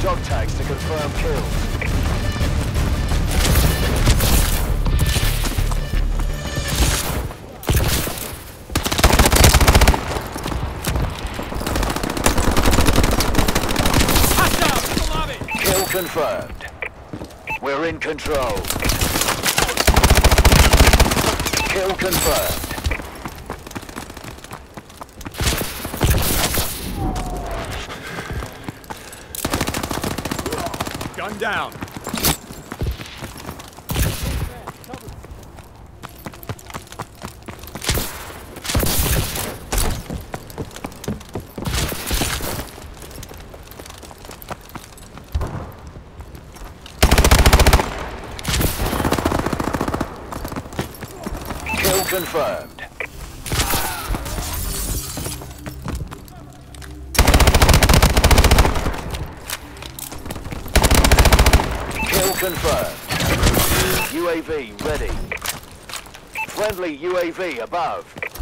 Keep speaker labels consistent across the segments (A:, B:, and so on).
A: dog tags to confirm kills. Kill confirmed. We're in control. Kill confirmed.
B: Gun down.
A: Kill confirmed. Confirmed. UAV ready. Friendly UAV above.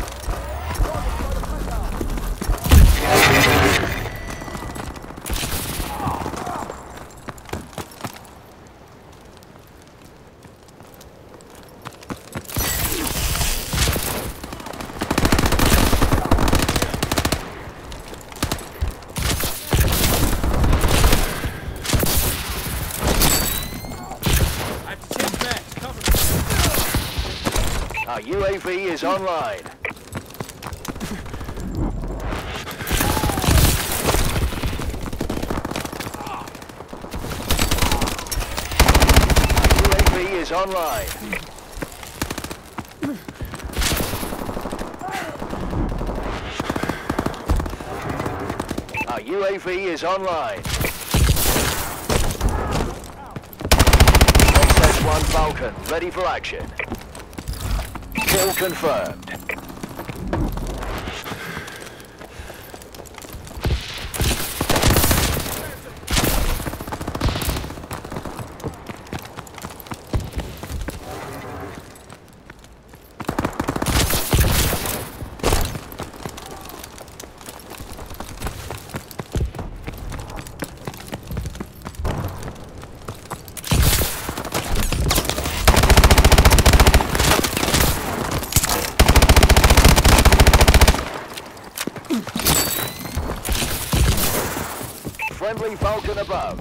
A: Our UAV is online. UAV is online. Our UAV is online. XS-1 Falcon ready for action. Kill confirmed. Friendly Falcon above.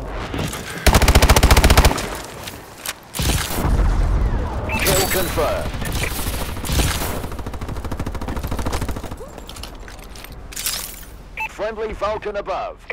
A: Kill confirmed. Friendly Falcon above.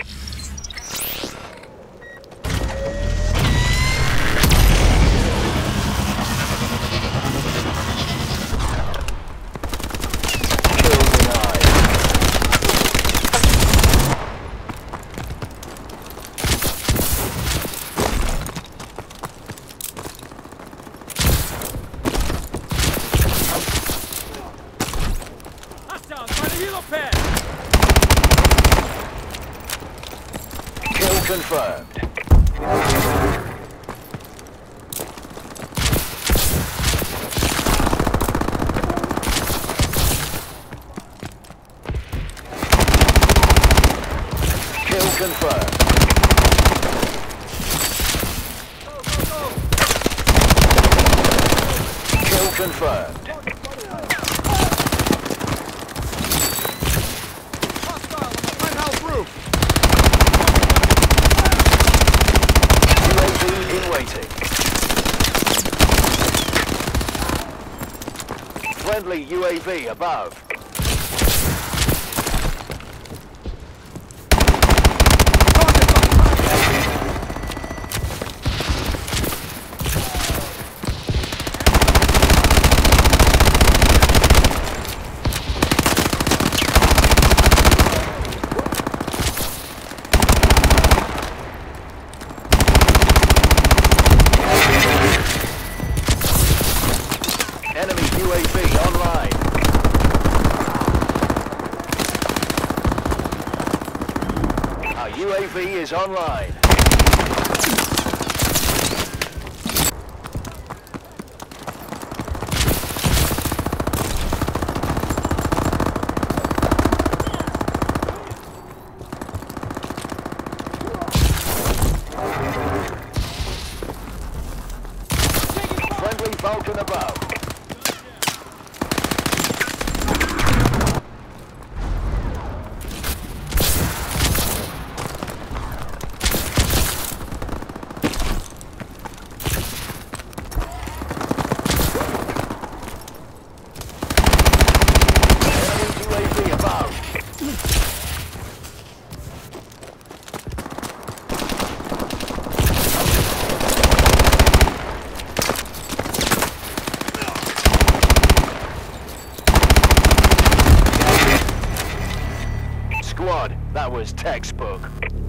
A: Kill confirmed. Kill confirmed. Kill confirmed. Friendly UAV above. Enemy UAV online. Our UAV is online. squad. That was textbook.